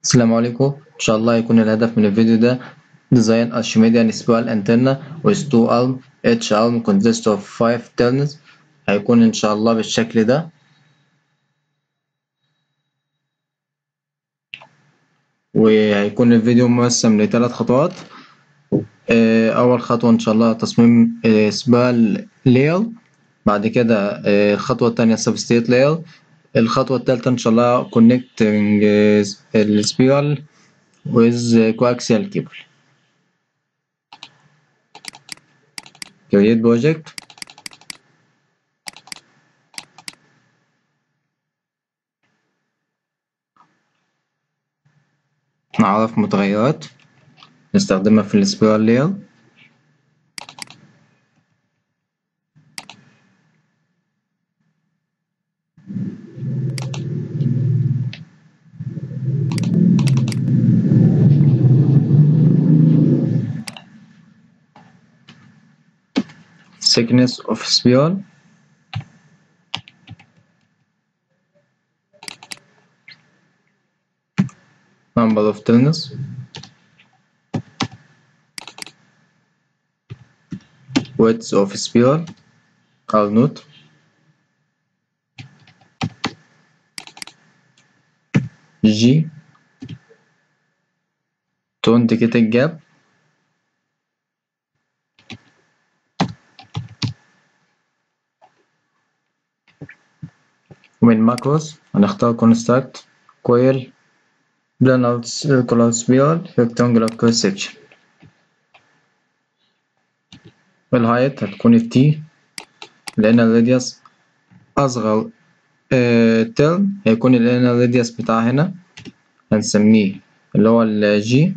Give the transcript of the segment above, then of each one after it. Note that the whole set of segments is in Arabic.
السلام عليكم. إن شاء الله يكون الهدف من الفيديو ده design Archimedean spiral antenna with two arms. Each arm consists of 5 turns. هيكون إن شاء الله بالشكل ده، وهيكون الفيديو مقسم ل3 خطوات. أول خطوة إن شاء الله تصميم spiral layer. بعد كده الخطوة التانية substrate layer. الخطوة التالتة إن شاء الله connecting السبيرال with coaxial cable. create project. نعرف متغيرات نستخدمها في السبيرال layer. thickness of spiral. number of turns. width of spiral or not. G to indicate a gap. ومن macros هنختار construct coil planar circular spiral rectangular cross section. والهايت هتكون في T لأن الراديوس أصغر ترم هيكون الراديوس بتاع هنا هنسميه اللي هو ال G.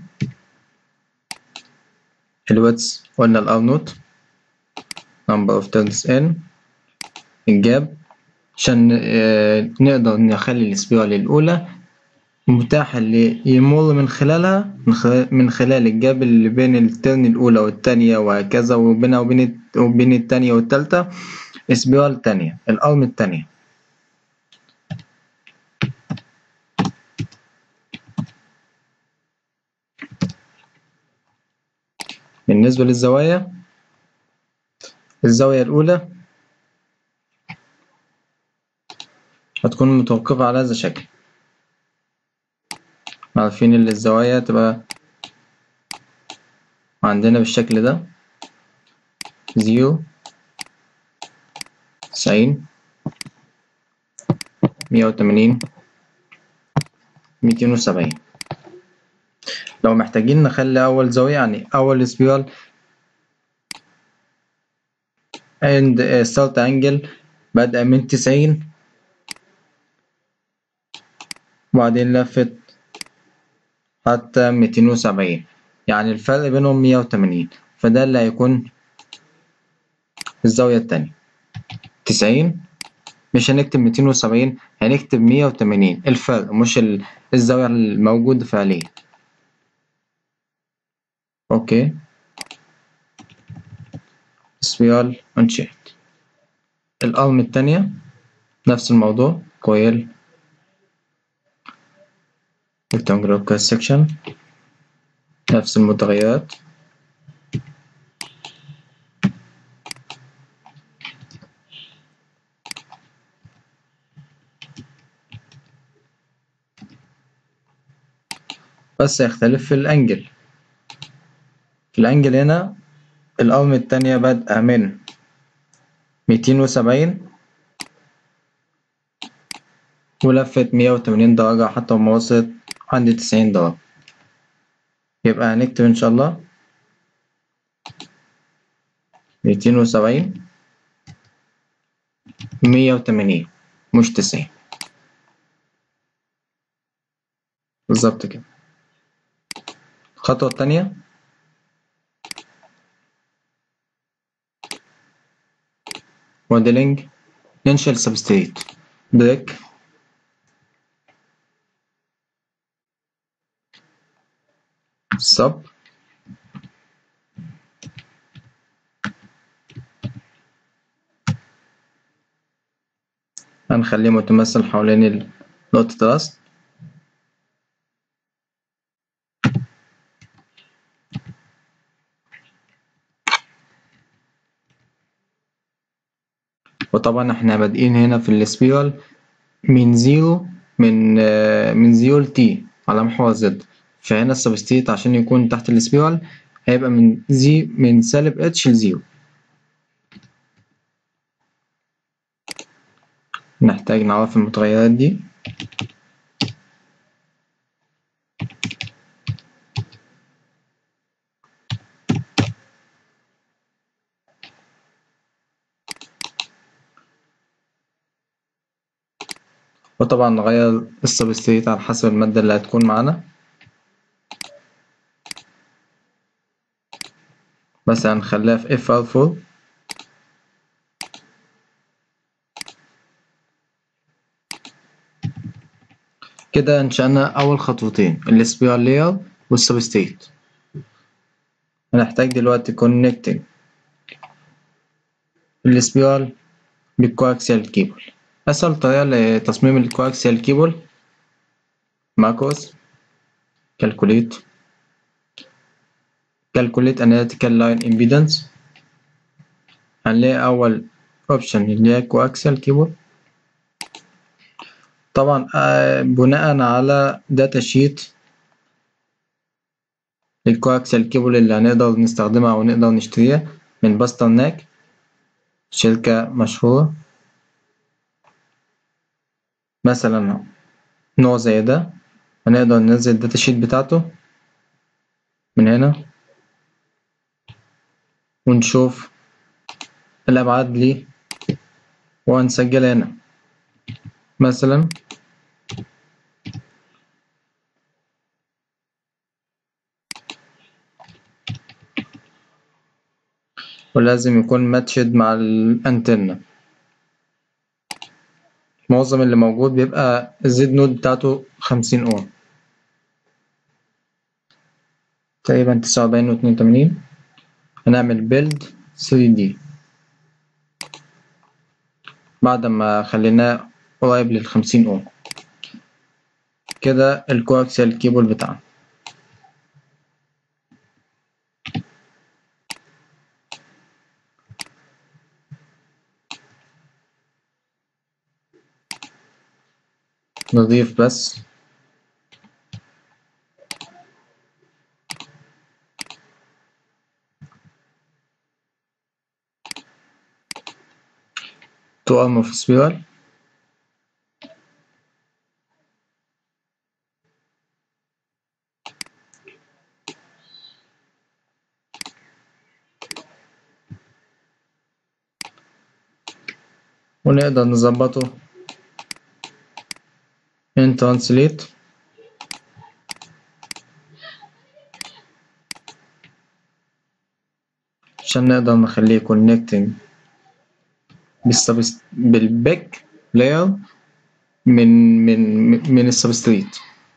الويدث قلنا ال R نوت. number of turns N. الجاب عشان نقدر نخلي السبيرال الأولى متاح اللي يمر من خلالها من خلال الجاب اللي بين الترن الأولى والتانية وهكذا، وبينها وبين التانية والتالتة سبيرال تانية الأرم التانية. بالنسبة للزوايا، الزاوية الأولى هتكون متوقفة على هذا الشكل. عارفين إن الزوايا تبقى عندنا بالشكل ده 0 90 180 270. لو محتاجين نخلي أول زاوية يعني أول سبيرال and start angle بدأ من 90 وبعدين لفت حتى 270، يعني الفرق بينهم 180، فده اللي هيكون الزاوية التانية 90. مش هنكتب 270 هنكتب 180، الفرق مش الزاوية الموجودة فعليا. اوكي سبيرال انشيت. الأرم التانية نفس الموضوع كويل rectangular cross section نفس المتغيرات. بس هيختلف في الأنجل. في الأنجل هنا الأرم التانية بادئة من 270 ولفت 180 درجة حتى ما وصلت عند 90 درجة. يبقى هنكتب إن شاء الله 270 180 مش 90 بالظبط كده. الخطوة التانية موديلنج. ننشئ السبستريت بريك سب هنخليه متمثل حوالين نقطة راس. وطبعا احنا بادئين هنا في السبيرال من زيرو، من زيرو لتي على محور زد. فهنا السبستريت عشان يكون تحت السبيرال هيبقى من سالب اتش لزيرو. نحتاج نعرف المتغيرات دي. وطبعا نغير السبستريت على حسب المادة اللي هتكون معانا. مثلا نخليها في FR4. كده انشأنا أول خطوتين، السبيرال لاير والسبستريت. هنحتاج دلوقتي connecting السبيرال بالكواكسيال كيبل. أسهل طريقة لتصميم الكواكسيال كيبل ماكروس calculate analytical line impedance. هنلاقي أول اوبشن اللي هي coaxial كيبل. طبعا بناء على داتا شيت للكواكسيال كيبل اللي هنقدر نستخدمها أو نقدر نشتريها من باسترناك، شركة مشهورة. مثلا نوع زي ده هنقدر ننزل الداتا شيت بتاعته من هنا ونشوف الأبعاد ليه وهنسجلها هنا. مثلا ولازم يكون ماتشد مع الأنتنة. معظم اللي موجود بيبقى الزد نود بتاعته 50 أوم، تقريبا 49 و82. هنعمل بيلد 3D بعد ما خليناه قريب لل50 أوم. كده الكواكسيال كيبل بتاعنا. نضيف بس تو arm of spiral. ونقدر نظبطه in translate عشان نقدر نخليه connecting بالبيك لاير من السبستريت.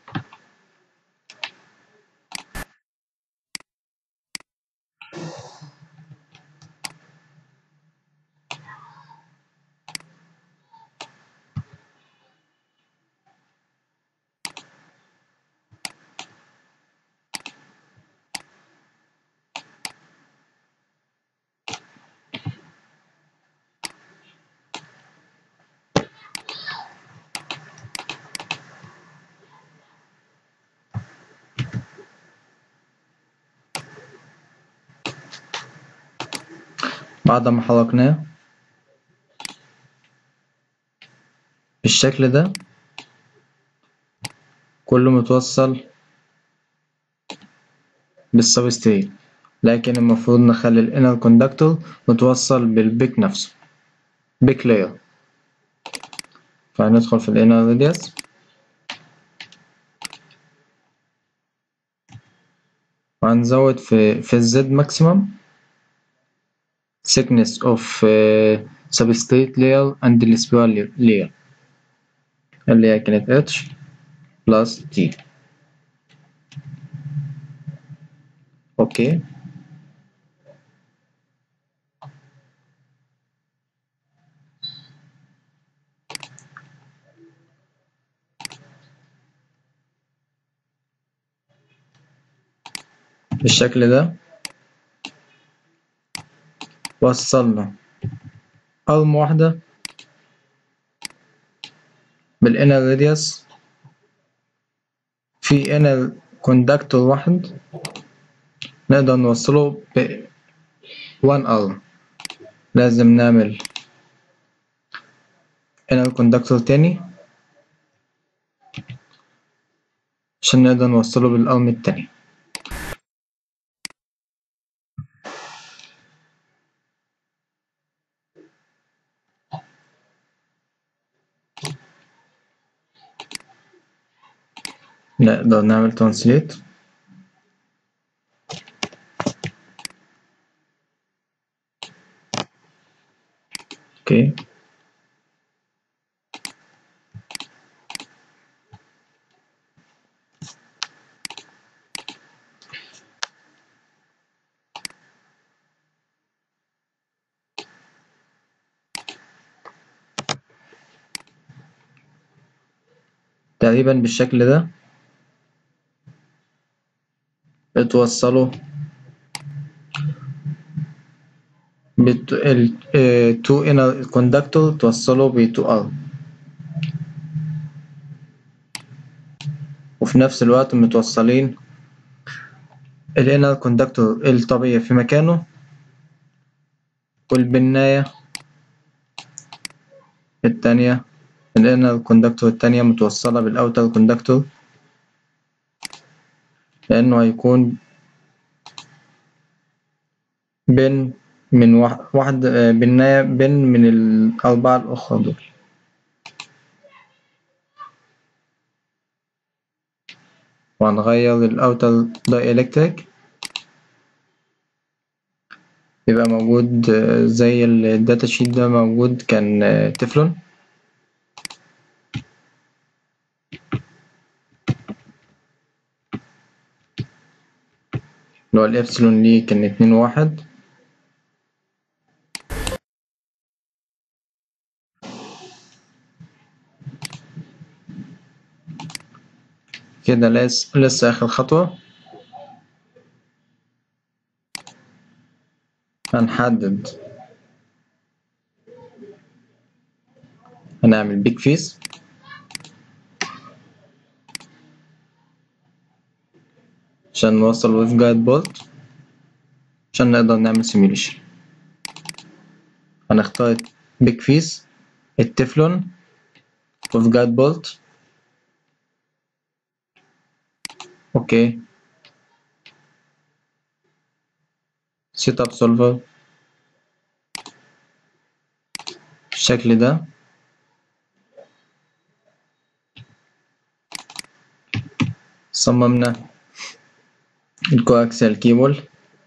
بعد ما حركناه بالشكل ده كله متوصل بالسبستريت، لكن المفروض نخلي الانر كوندكتور متوصل بالبيك نفسه، بيك لاير. فهندخل في الانر راديوس وهنزود في الزد ماكسيمم thickness of substrate layer and the spiral layer اللي هي كانت h plus t. اوكي. بالشكل ده وصلنا أرم واحدة بالانر راديوس في انر كوندكتور واحد نقدر نوصله ب 1R. لازم نعمل انر كوندكتور تاني عشان نقدر نوصله بالارم التاني. نقدر نعمل ترانسليت. اوكي، تقريبا بالشكل ده اتوصلوا ال 2 inner conductor توصلوا ب 2R، وفي نفس الوقت متوصلين ال inner conductor الطبيعي في مكانه، والبناية التانية ال inner conductor التانية متوصلة بال outer conductor، لأنه هيكون بين من واحد بناية بين من الأربعة الأخرى دول. وهنغير الأوتر دايلكتريك يبقى موجود زي الداتا شيت ده موجود كان تeflon. اللي هو الإبسلون ليه كان 2.1. كده لسه آخر خطوة، هنحدد هنعمل بيج فيس عشان نوصل ويف جايد بولت عشان نقدر نعمل سيميوليشن. هنختار بيج فيس، التeflon، ويف جايد بولت. اوكي، سيت اب سولفر بالشكل ده. صممنا الكواكسيال كيبل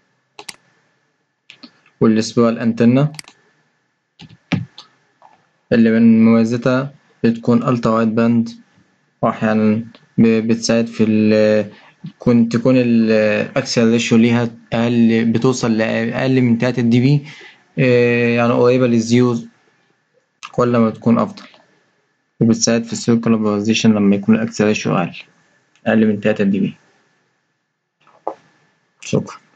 والسبيرال انتنا اللي من مميزاتها بتكون الترا وايد باند، واحيانا بتساعد في تكون الاكسل ريشيو ليها اقل، بتوصل لاقل من 3 دي بي، يعني قريبة للزيرو، كل ما تكون افضل. وبتساعد في السيركل بوزيشن لما يكون الاكسل ريشيو اقل من 3 دي بي. شكرا.